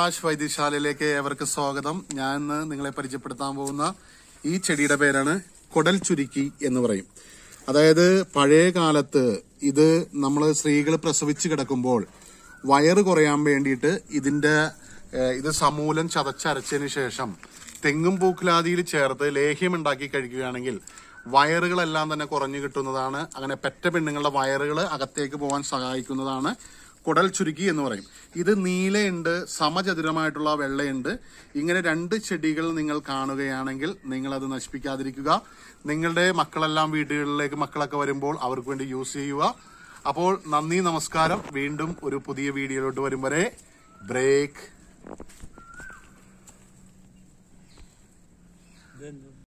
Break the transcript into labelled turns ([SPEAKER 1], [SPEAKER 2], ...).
[SPEAKER 1] പ്രകാശ് വൈദ്യശാലയിലേക്ക് ഏവർക്കും സ്വാഗതം. ഞാൻ ഇന്ന് നിങ്ങളെ പരിചയപ്പെടുത്താൻ പോകുന്ന ഈ ചെടിയുടെ പേരാണ് കൊടൽ ചുരുക്കി എന്ന് പറയും. അതായത് പഴയ കാലത്ത് ഇത് നമ്മൾ സ്ത്രീകൾ പ്രസവിച്ച് കിടക്കുമ്പോൾ വയറ് കുറയാൻ വേണ്ടിയിട്ട് ഇത് സമൂലം ചതച്ചരച്ചതിന് ശേഷം തെങ്ങും പൂക്കുലാതിയിൽ ചേർത്ത് ലേഹ്യം ഉണ്ടാക്കി കഴിക്കുകയാണെങ്കിൽ വയറുകളെല്ലാം തന്നെ കുറഞ്ഞു കിട്ടുന്നതാണ്. അങ്ങനെ പെറ്റ പെണ്ണുങ്ങളുടെ വയറുകൾ അകത്തേക്ക് പോകാൻ സഹായിക്കുന്നതാണ് കൊടൽ ചുരുക്കി എന്ന് പറയും. ഇത് നീലയുണ്ട്, സമചതുരമായിട്ടുള്ള വെള്ളയുണ്ട്. ഇങ്ങനെ രണ്ട് ചെടികൾ നിങ്ങൾ കാണുകയാണെങ്കിൽ നിങ്ങൾ അത് നശിപ്പിക്കാതിരിക്കുക. നിങ്ങളുടെ മക്കളെല്ലാം വീടുകളിലേക്ക് മക്കളൊക്കെ വരുമ്പോൾ അവർക്ക് വേണ്ടി യൂസ് ചെയ്യുക. അപ്പോൾ നന്ദി, നമസ്കാരം. വീണ്ടും ഒരു പുതിയ വീഡിയോയിലോട്ട് വരും വരെ ബ്രേക്ക്.